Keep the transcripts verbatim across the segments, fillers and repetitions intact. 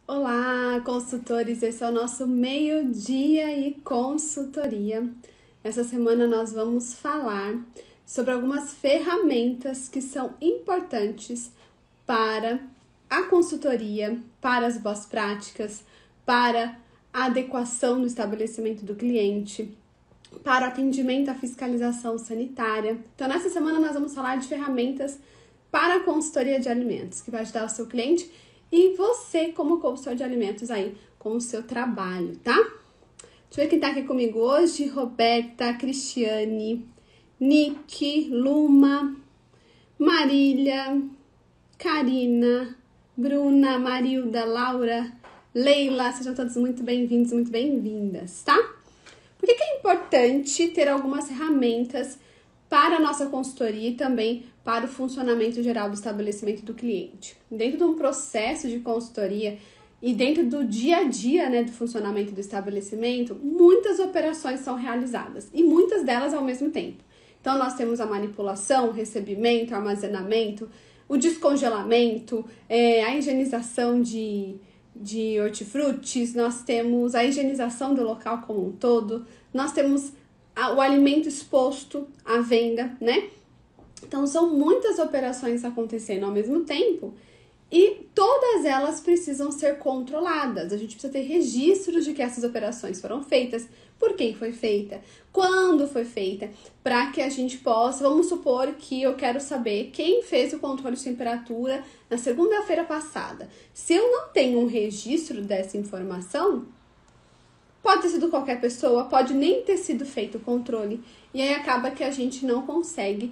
Olá, consultores! Esse é o nosso meio-dia e consultoria. Essa semana nós vamos falar sobre algumas ferramentas que são importantes para a consultoria, para as boas práticas, para a adequação no estabelecimento do cliente, para o atendimento à fiscalização sanitária. Então, nessa semana nós vamos falar de ferramentas para a consultoria de alimentos, que vai ajudar o seu cliente e você como consultor de alimentos aí com o seu trabalho, tá? Deixa eu ver quem tá aqui comigo hoje. Roberta, Cristiane, Nick, Luma, Marília, Karina, Bruna, Marilda, Laura, Leila. Sejam todos muito bem-vindos, muito bem-vindas, tá? Por que que é importante ter algumas ferramentas para a nossa consultoria e também para o funcionamento geral do estabelecimento do cliente? Dentro de um processo de consultoria e dentro do dia a dia, né, do funcionamento do estabelecimento, muitas operações são realizadas e muitas delas ao mesmo tempo. Então, nós temos a manipulação, o recebimento, o armazenamento, o descongelamento, é, a higienização de, de hortifrutis, nós temos a higienização do local como um todo, nós temos o alimento exposto à venda, né? Então, são muitas operações acontecendo ao mesmo tempo e todas elas precisam ser controladas. A gente precisa ter registros de que essas operações foram feitas, por quem foi feita, quando foi feita, para que a gente possa, vamos supor que eu quero saber quem fez o controle de temperatura na segunda-feira passada. Se eu não tenho um registro dessa informação, pode ter sido qualquer pessoa, pode nem ter sido feito o controle. E aí acaba que a gente não consegue,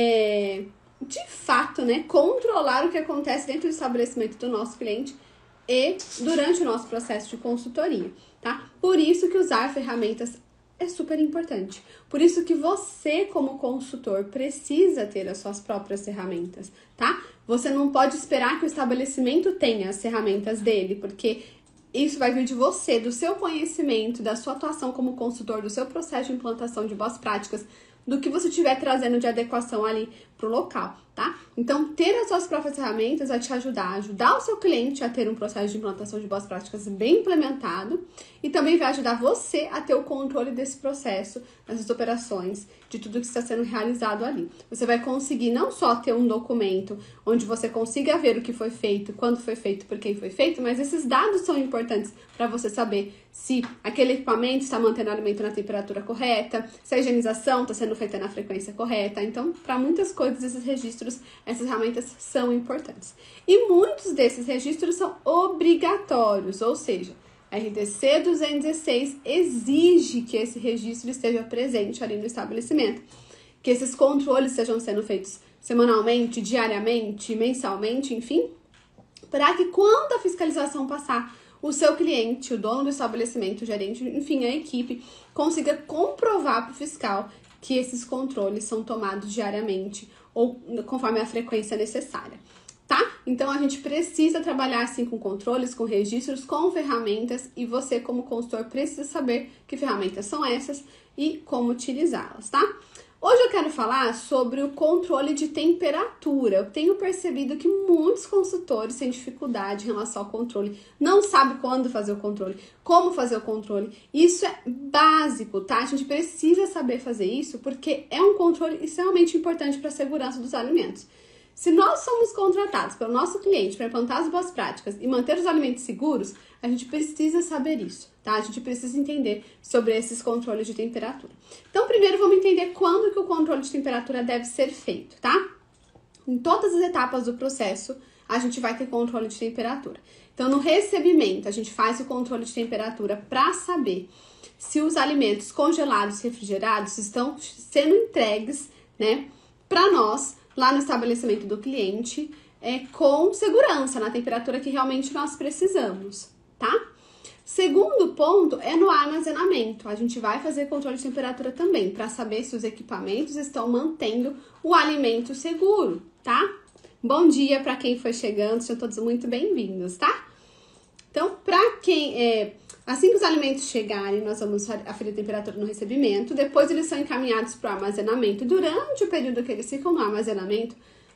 é, de fato, né, controlar o que acontece dentro do estabelecimento do nosso cliente e durante o nosso processo de consultoria, tá? Por isso que usar ferramentas é super importante. Por isso que você, como consultor, precisa ter as suas próprias ferramentas, tá? Você não pode esperar que o estabelecimento tenha as ferramentas dele, porque isso vai vir de você, do seu conhecimento, da sua atuação como consultor, do seu processo de implantação de boas práticas, do que você estiver trazendo de adequação ali para o local, tá? Então, ter as suas próprias ferramentas vai te ajudar a ajudar o seu cliente a ter um processo de implantação de boas práticas bem implementado e também vai ajudar você a ter o controle desse processo, dessas operações, de tudo que está sendo realizado ali. Você vai conseguir não só ter um documento onde você consiga ver o que foi feito, quando foi feito, por quem foi feito, mas esses dados são importantes para você saber se aquele equipamento está mantendo o alimento na temperatura correta, se a higienização está sendo feita na frequência correta. Então, para muitas coisas, esses registros, essas ferramentas são importantes. E muitos desses registros são obrigatórios, ou seja, a R D C duzentos e dezesseis exige que esse registro esteja presente ali no estabelecimento, que esses controles sejam sendo feitos semanalmente, diariamente, mensalmente, enfim, para que quando a fiscalização passar, o seu cliente, o dono do estabelecimento, o gerente, enfim, a equipe, consiga comprovar para o fiscal que esses controles são tomados diariamente ou conforme a frequência necessária, tá? Então, a gente precisa trabalhar assim com controles, com registros, com ferramentas e você, como consultor, precisa saber que ferramentas são essas e como utilizá-las, tá? Hoje eu quero falar sobre o controle de temperatura. Eu tenho percebido que muitos consultores têm dificuldade em relação ao controle, não sabem quando fazer o controle, como fazer o controle. Isso é básico, tá? A gente precisa saber fazer isso porque é um controle extremamente importante para a segurança dos alimentos. Se nós somos contratados pelo nosso cliente para implantar as boas práticas e manter os alimentos seguros, a gente precisa saber isso, tá? A gente precisa entender sobre esses controles de temperatura. Então, primeiro vamos entender quando que o controle de temperatura deve ser feito, tá? Em todas as etapas do processo, a gente vai ter controle de temperatura. Então, no recebimento, a gente faz o controle de temperatura para saber se os alimentos congelados, refrigerados estão sendo entregues, né, para nós, lá no estabelecimento do cliente, é, com segurança, na temperatura que realmente nós precisamos, tá? Segundo ponto é no armazenamento. A gente vai fazer controle de temperatura também, para saber se os equipamentos estão mantendo o alimento seguro, tá? Bom dia para quem foi chegando, sejam todos muito bem-vindos, tá? Então, para quem... É, assim que os alimentos chegarem, nós vamos aferir a temperatura no recebimento, depois eles são encaminhados para o armazenamento. Durante o período que eles ficam no armazenamento,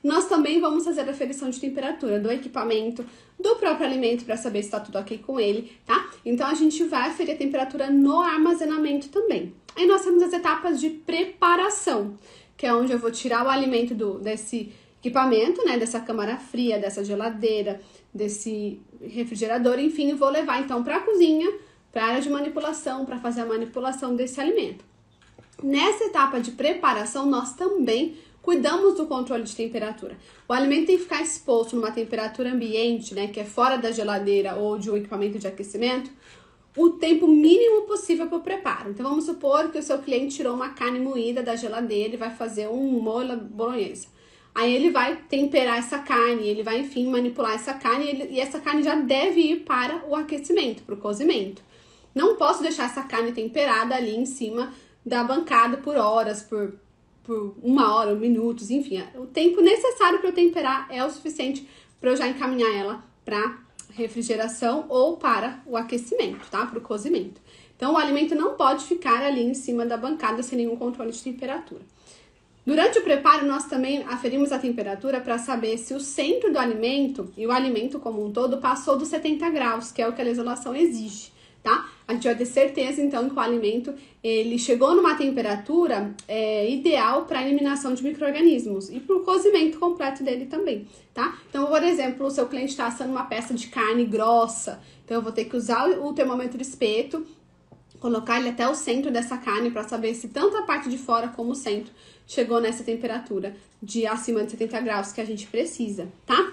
nós também vamos fazer a aferição de temperatura do equipamento, do próprio alimento, para saber se está tudo ok com ele, tá? Então, a gente vai aferir a temperatura no armazenamento também. Aí, nós temos as etapas de preparação, que é onde eu vou tirar o alimento do, desse equipamento, né? Dessa câmara fria, dessa geladeira, desse refrigerador, enfim, e vou levar, então, para a cozinha, para a área de manipulação, para fazer a manipulação desse alimento. Nessa etapa de preparação, nós também cuidamos do controle de temperatura. O alimento tem que ficar exposto numa temperatura ambiente, né, que é fora da geladeira ou de um equipamento de aquecimento, o tempo mínimo possível para o preparo. Então, vamos supor que o seu cliente tirou uma carne moída da geladeira e vai fazer um molho bolonhesa. Aí ele vai temperar essa carne, ele vai, enfim, manipular essa carne e, ele, e essa carne já deve ir para o aquecimento, para o cozimento. Não posso deixar essa carne temperada ali em cima da bancada por horas, por, por uma hora, minutos, enfim. O tempo necessário para eu temperar é o suficiente para eu já encaminhar ela para refrigeração ou para o aquecimento, tá? Para o cozimento. Então, o alimento não pode ficar ali em cima da bancada sem nenhum controle de temperatura. Durante o preparo, nós também aferimos a temperatura para saber se o centro do alimento e o alimento como um todo passou dos setenta graus, que é o que a legislação exige, tá? A gente vai ter certeza, então, que o alimento ele chegou numa temperatura é, ideal para a eliminação de micro-organismos e para o cozimento completo dele também, tá? Então, por exemplo, o seu cliente está assando uma peça de carne grossa, então eu vou ter que usar o termômetro espeto, colocar ele até o centro dessa carne para saber se tanto a parte de fora como o centro chegou nessa temperatura de acima de setenta graus que a gente precisa, tá?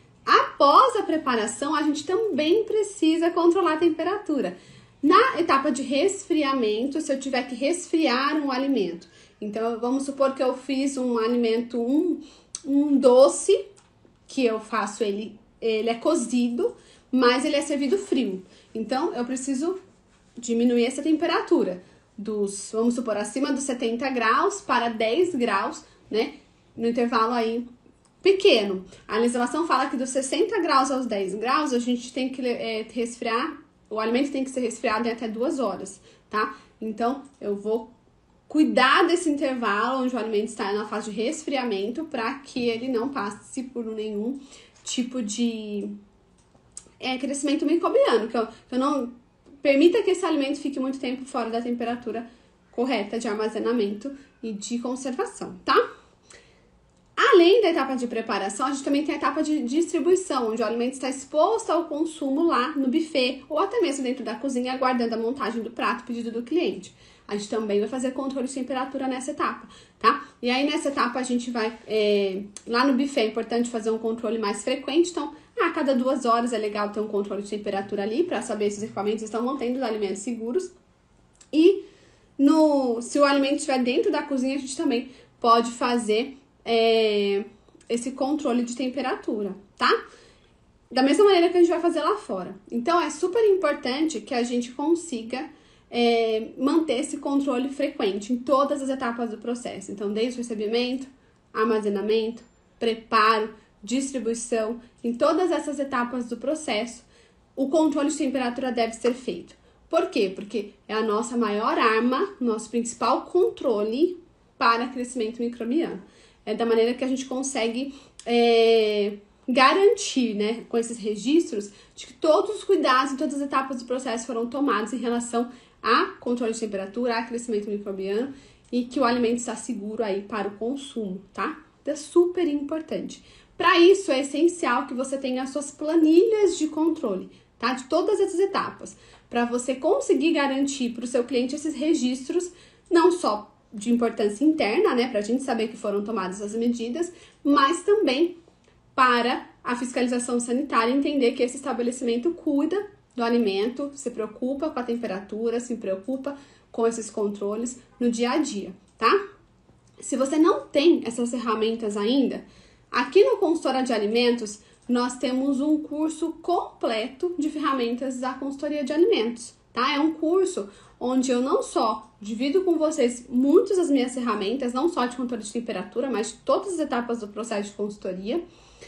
Após a preparação, a gente também precisa controlar a temperatura. Na etapa de resfriamento, se eu tiver que resfriar um alimento, então vamos supor que eu fiz um alimento, um, um doce, que eu faço ele, ele é cozido, mas ele é servido frio. Então, eu preciso diminuir essa temperatura dos, vamos supor, acima dos setenta graus para dez graus, né? No intervalo aí pequeno. A legislação fala que dos sessenta graus aos dez graus, a gente tem que é, resfriar, o alimento tem que ser resfriado em até duas horas, tá? Então, eu vou cuidar desse intervalo onde o alimento está na fase de resfriamento para que ele não passe por nenhum tipo de é, crescimento microbiano, que eu, que eu não permita que esse alimento fique muito tempo fora da temperatura correta de armazenamento e de conservação, tá? Além da etapa de preparação, a gente também tem a etapa de distribuição, onde o alimento está exposto ao consumo lá no buffet ou até mesmo dentro da cozinha, aguardando a montagem do prato, pedido do cliente. A gente também vai fazer controle de temperatura nessa etapa, tá? E aí, nessa etapa, a gente vai... É, lá no buffet é importante fazer um controle mais frequente, então, a cada duas horas é legal ter um controle de temperatura ali, para saber se os equipamentos estão mantendo os alimentos seguros. E no, se o alimento estiver dentro da cozinha, a gente também pode fazer... É, esse controle de temperatura, tá? Da mesma maneira que a gente vai fazer lá fora. Então, é super importante que a gente consiga é, manter esse controle frequente em todas as etapas do processo. Então, desde o recebimento, armazenamento, preparo, distribuição, em todas essas etapas do processo, o controle de temperatura deve ser feito. Por quê? Porque é a nossa maior arma, nosso principal controle para crescimento microbiano. É da maneira que a gente consegue é, garantir, né, com esses registros, de que todos os cuidados em todas as etapas do processo foram tomados em relação a controle de temperatura, a crescimento microbiano e que o alimento está seguro aí para o consumo, tá? Então, é super importante. Para isso, é essencial que você tenha as suas planilhas de controle, tá? De todas essas etapas, para você conseguir garantir para o seu cliente esses registros, não só de importância interna, né, para a gente saber que foram tomadas as medidas, mas também para a fiscalização sanitária entender que esse estabelecimento cuida do alimento, se preocupa com a temperatura, se preocupa com esses controles no dia a dia, tá? Se você não tem essas ferramentas ainda, aqui no Consultora de Alimentos, nós temos um curso completo de ferramentas da consultoria de alimentos, tá? É um curso onde eu não só divido com vocês muitas das minhas ferramentas, não só de controle de temperatura, mas de todas as etapas do processo de consultoria,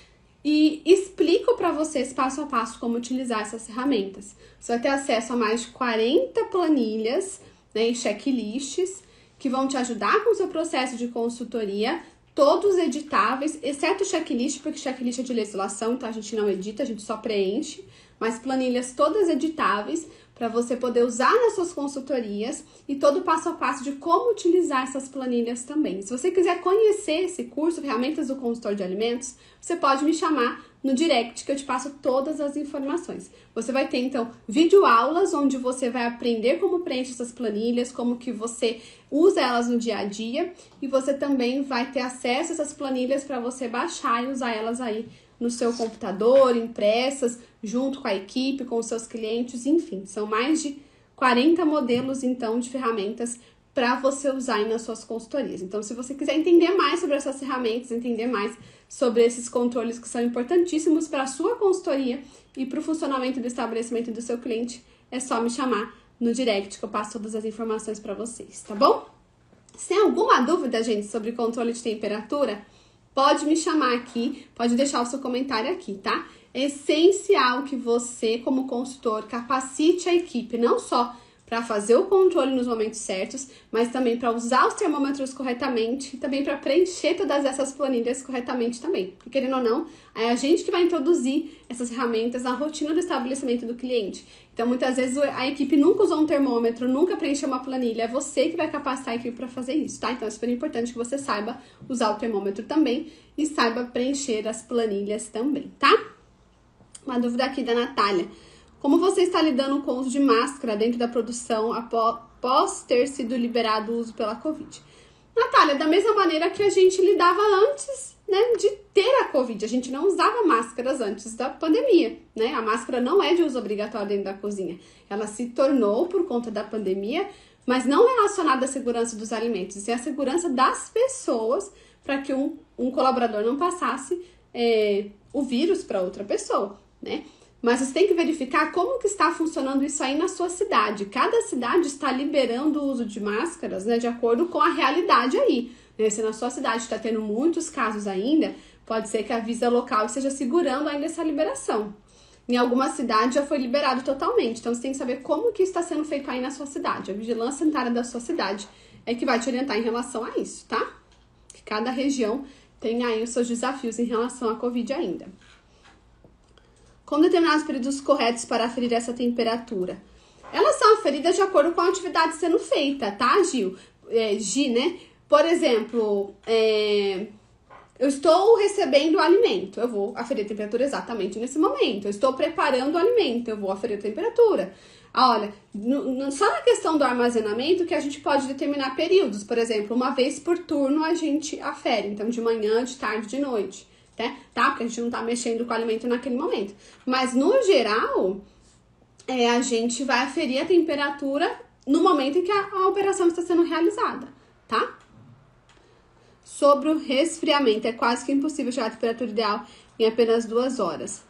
e explico para vocês passo a passo como utilizar essas ferramentas. Você vai ter acesso a mais de quarenta planilhas, né, e checklists que vão te ajudar com o seu processo de consultoria, todos editáveis, exceto o checklist, porque checklist é de legislação, então a gente não edita, a gente só preenche, mas planilhas todas editáveis para você poder usar nas suas consultorias e todo o passo a passo de como utilizar essas planilhas também. Se você quiser conhecer esse curso, Ferramentas do Consultor de Alimentos, você pode me chamar no direct que eu te passo todas as informações. Você vai ter, então, videoaulas onde você vai aprender como preenche essas planilhas, como que você usa elas no dia a dia e você também vai ter acesso a essas planilhas para você baixar e usar elas aí no seu computador, impressas, junto com a equipe, com os seus clientes, enfim. São mais de quarenta modelos, então, de ferramentas para você usar aí nas suas consultorias. Então, se você quiser entender mais sobre essas ferramentas, entender mais sobre esses controles que são importantíssimos para a sua consultoria e para o funcionamento do estabelecimento do seu cliente, é só me chamar no direct que eu passo todas as informações para vocês, tá bom? Se tem alguma dúvida, gente, sobre controle de temperatura, pode me chamar aqui, pode deixar o seu comentário aqui, tá? É essencial que você, como consultor, capacite a equipe, não só para fazer o controle nos momentos certos, mas também para usar os termômetros corretamente e também para preencher todas essas planilhas corretamente também. Porque, querendo ou não, é a gente que vai introduzir essas ferramentas na rotina do estabelecimento do cliente. Então, muitas vezes, a equipe nunca usou um termômetro, nunca preencheu uma planilha, é você que vai capacitar a equipe para fazer isso, tá? Então, é super importante que você saiba usar o termômetro também e saiba preencher as planilhas também, tá? Uma dúvida aqui da Natália. Como você está lidando com o uso de máscara dentro da produção após ter sido liberado o uso pela Covid? Natália, da mesma maneira que a gente lidava antes, né, de ter a Covid. A gente não usava máscaras antes da pandemia, né? A máscara não é de uso obrigatório dentro da cozinha. Ela se tornou por conta da pandemia, mas não relacionada à segurança dos alimentos, e à segurança das pessoas para que um, um colaborador não passasse é, o vírus para outra pessoa, né? Mas você tem que verificar como que está funcionando isso aí na sua cidade. Cada cidade está liberando o uso de máscaras, né, de acordo com a realidade aí. Se na sua cidade está tendo muitos casos ainda, pode ser que a Visa local esteja segurando ainda essa liberação. Em alguma cidade já foi liberado totalmente. Então você tem que saber como que está sendo feito aí na sua cidade. A vigilância sanitária da sua cidade é que vai te orientar em relação a isso, tá? Que cada região tem aí os seus desafios em relação à Covid ainda. Com determinados períodos corretos para aferir essa temperatura? Elas são aferidas de acordo com a atividade sendo feita, tá, Gil? É, Gi, né? Por exemplo, é, eu estou recebendo o alimento, eu vou aferir a temperatura exatamente nesse momento. Eu estou preparando o alimento, eu vou aferir a temperatura. Ah, olha, no, no, só na questão do armazenamento que a gente pode determinar períodos. Por exemplo, uma vez por turno a gente afere, então de manhã, de tarde, de noite. Tá? Porque a gente não tá mexendo com o alimento naquele momento. Mas, no geral, é, a gente vai aferir a temperatura no momento em que a, a operação está sendo realizada, tá? Sobre o resfriamento, é quase que impossível chegar à temperatura ideal em apenas duas horas.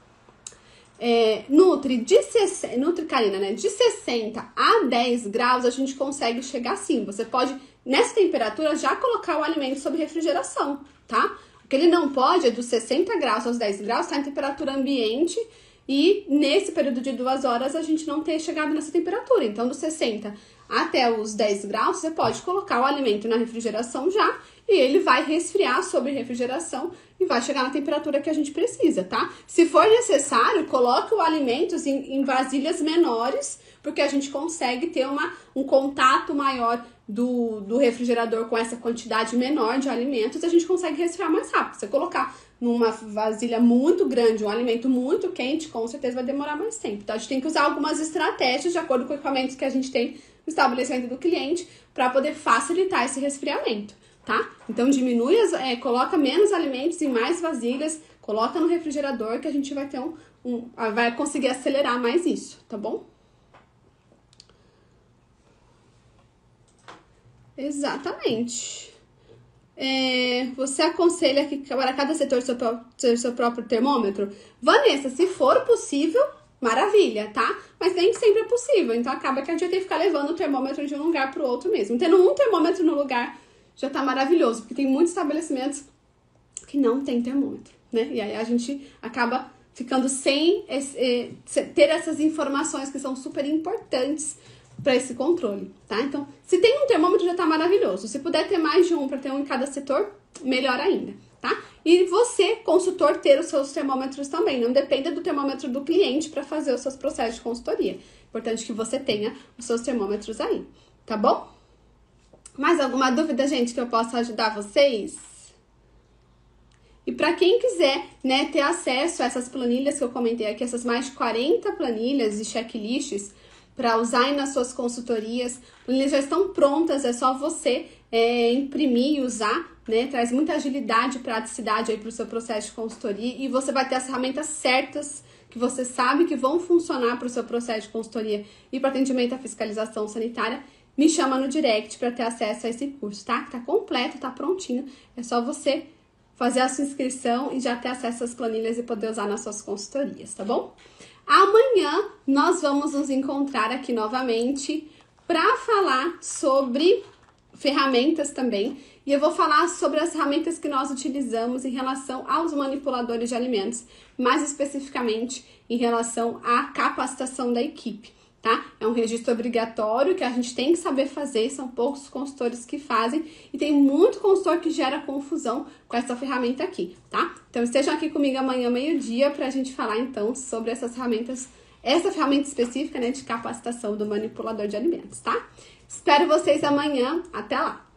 É, Nutri, de sessenta, Nutri Karina, né? De sessenta a dez graus, a gente consegue chegar sim. Você pode, nessa temperatura, já colocar o alimento sob refrigeração, tá? O que ele não pode é dos sessenta graus aos dez graus, tá em temperatura ambiente e nesse período de duas horas a gente não ter chegado nessa temperatura. Então, dos sessenta até os dez graus, você pode colocar o alimento na refrigeração já e ele vai resfriar sob refrigeração e vai chegar na temperatura que a gente precisa, tá? Se for necessário, coloque o alimento em, em vasilhas menores, porque a gente consegue ter uma, um contato maior do, do refrigerador com essa quantidade menor de alimentos, a gente consegue resfriar mais rápido. Se você colocar numa vasilha muito grande, um alimento muito quente, com certeza vai demorar mais tempo. Então, a gente tem que usar algumas estratégias de acordo com o equipamento que a gente tem no estabelecimento do cliente para poder facilitar esse resfriamento, tá? Então, diminui, as, é, coloca menos alimentos em mais vasilhas, coloca no refrigerador que a gente vai ter um, um vai conseguir acelerar mais isso, tá bom? Exatamente. É, você aconselha que para cada setor seu, seu, seu próprio termômetro? Vanessa, se for possível, maravilha, tá? Mas nem sempre é possível, então acaba que a gente vai ter que ficar levando o termômetro de um lugar para o outro mesmo. Tendo um termômetro no lugar já tá maravilhoso, porque tem muitos estabelecimentos que não tem termômetro, né? E aí a gente acaba ficando sem esse, ter essas informações que são super importantes para esse controle, tá? Então, se tem um termômetro já tá maravilhoso. Se puder ter mais de um para ter um em cada setor, melhor ainda, tá? E você, consultor, ter os seus termômetros também. Não dependa do termômetro do cliente para fazer os seus processos de consultoria. Importante que você tenha os seus termômetros aí, tá bom? Mais alguma dúvida, gente, que eu possa ajudar vocês? E para quem quiser, né, ter acesso a essas planilhas que eu comentei aqui, essas mais de quarenta planilhas e checklists para usar aí nas suas consultorias, planilhas já estão prontas, é só você é, imprimir e usar, né? Traz muita agilidade e praticidade aí para o seu processo de consultoria e você vai ter as ferramentas certas que você sabe que vão funcionar para o seu processo de consultoria e para atendimento à fiscalização sanitária. Me chama no direct para ter acesso a esse curso, tá? Tá completo, tá prontinho, é só você fazer a sua inscrição e já ter acesso às planilhas e poder usar nas suas consultorias, tá bom? Amanhã nós vamos nos encontrar aqui novamente para falar sobre ferramentas também. E eu vou falar sobre as ferramentas que nós utilizamos em relação aos manipuladores de alimentos, mais especificamente em relação à capacitação da equipe. Tá? É um registro obrigatório que a gente tem que saber fazer, são poucos consultores que fazem e tem muito consultor que gera confusão com essa ferramenta aqui, tá? Então estejam aqui comigo amanhã meio-dia pra gente falar então sobre essas ferramentas, essa ferramenta específica, né, de capacitação do manipulador de alimentos, tá? Espero vocês amanhã, até lá!